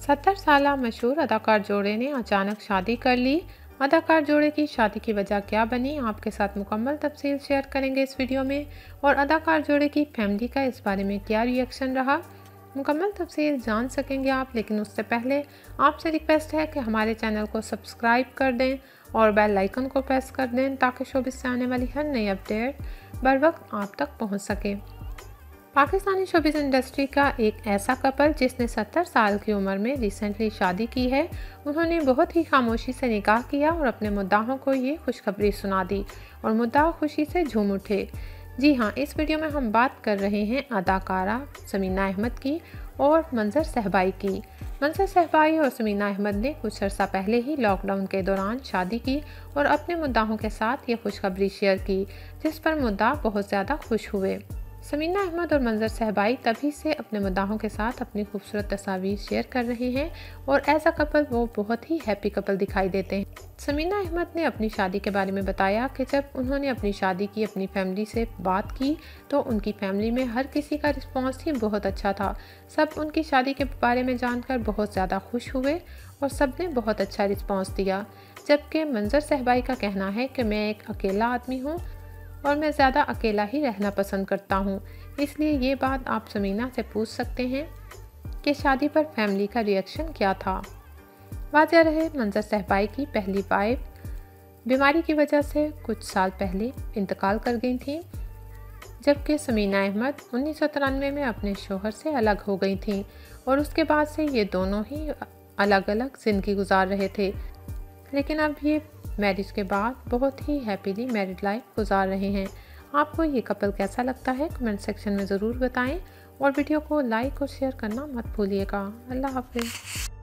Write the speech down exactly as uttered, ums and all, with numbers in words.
सत्तर साल मशहूर अदाकार जोड़े ने अचानक शादी कर ली। अदाकार जोड़े की शादी की वजह क्या बनी, आपके साथ मुकम्मल तफसील शेयर करेंगे इस वीडियो में। और अदाकार जोड़े की फैमिली का इस बारे में क्या रिएक्शन रहा, मुकम्मल तफसील जान सकेंगे आप। लेकिन उससे पहले आपसे रिक्वेस्ट है कि हमारे चैनल को सब्सक्राइब कर दें और बेल आइकन को प्रेस कर दें ताकि शोबिस से आने वाली हर नई अपडेट बर वक्त आप तक पहुँच सके। पाकिस्तानी शोबिस इंडस्ट्री का एक ऐसा कपल जिसने सत्तर साल की उम्र में रिसेंटली शादी की है, उन्होंने बहुत ही खामोशी से निकाह किया और अपने मुद्दाहों को ये खुशखबरी सुना दी और मुद्दा खुशी से झूम उठे। जी हाँ, इस वीडियो में हम बात कर रहे हैं अदाकारा समीना अहमद की और मंजर सहबाई की। मंजर सहबाई और समीना अहमद ने कुछ अर्सा पहले ही लॉकडाउन के दौरान शादी की और अपने मुद्दाहों के साथ ये खुशखबरी शेयर की, जिस पर मुद्दा बहुत ज़्यादा खुश हुए। समीना अहमद और मंजर सहबाई तभी से अपने मुद्दाहों के साथ अपनी खूबसूरत तस्वीर शेयर कर रहे हैं और एज अ कपल वो बहुत ही हैप्पी कपल दिखाई देते हैं। समीना अहमद ने अपनी शादी के बारे में बताया कि जब उन्होंने अपनी शादी की अपनी फैमिली से बात की तो उनकी फैमिली में हर किसी का रिस्पांस ही बहुत अच्छा था। सब उनकी शादी के बारे में जानकर बहुत ज़्यादा खुश हुए और सब ने बहुत अच्छा रिस्पांस दिया। जबकि मंजर सहबाई का कहना है कि मैं एक अकेला आदमी हूँ और मैं ज़्यादा अकेला ही रहना पसंद करता हूँ, इसलिए ये बात आप समीना से पूछ सकते हैं कि शादी पर फैमिली का रिएक्शन क्या था। वाज़ह रहे, मंजर सहबाई की पहली वाइफ बीमारी की वजह से कुछ साल पहले इंतकाल कर गई थी, जबकि समीना अहमद उन्नीस सौ तिरानवे में अपने शोहर से अलग हो गई थी और उसके बाद से ये दोनों ही अलग अलग ज़िंदगी गुजार रहे थे। लेकिन अब ये मैरिज के बाद बहुत ही हैप्पीली मैरिड लाइफ गुजार रहे हैं। आपको ये कपल कैसा लगता है कमेंट सेक्शन में ज़रूर बताएं और वीडियो को लाइक और शेयर करना मत भूलिएगा। अल्लाह हाफ़िज़।